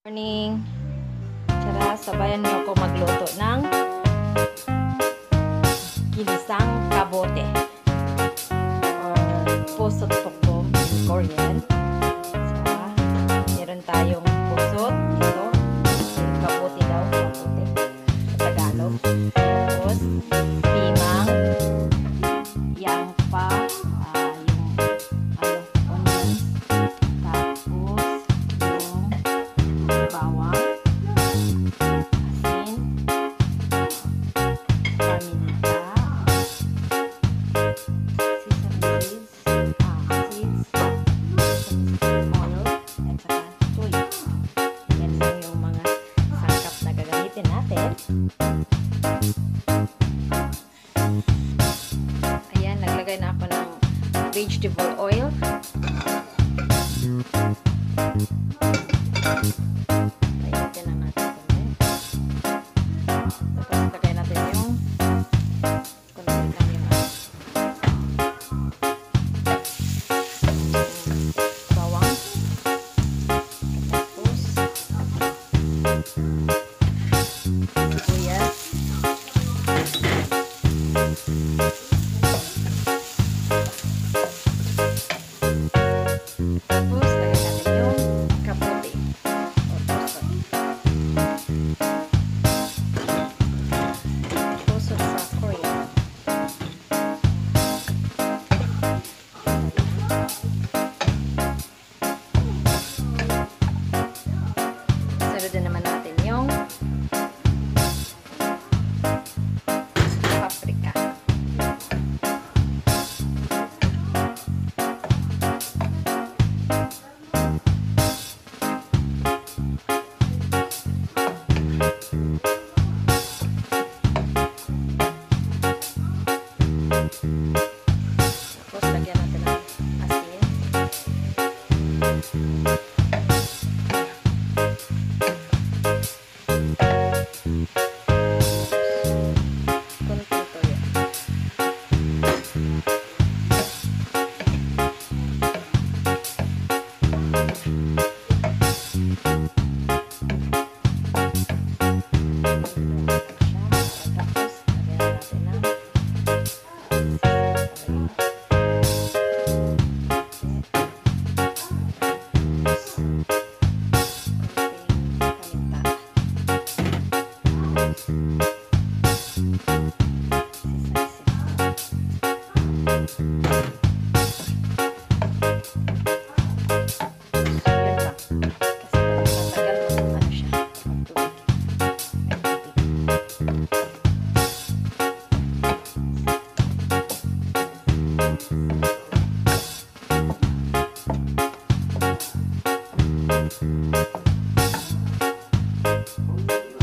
Morning. Tara, sabayan niyo ako magluto ng ginisang kabote or pusot tukong in Korean. So, meron tayong pusot dito. Kabote daw, kabote sa Tagalog. Tapos, limang, yangpa, onions, tapos yung bawang, asin, paminta, sesame seeds, oil, at saka tuyo. Yan lang yung mga sangkap na gagamitin natin. Ayan, naglagay na ako ng vegetable oil. Painitin lang natin kunti. Tapos lagay natin yung kunti lang yung bawang. Tapos sibuyas. Tapos lagay natin yung kabote. Pusot sa Korean. Sunod din naman natin yung paprika. Tapos lagyan natin ng asin. Kunting toyo. Tapos lagyan natin ng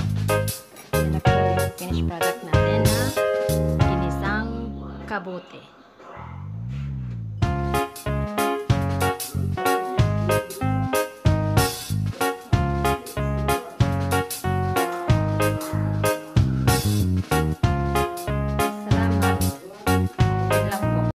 finished product natin na ginisang kabote.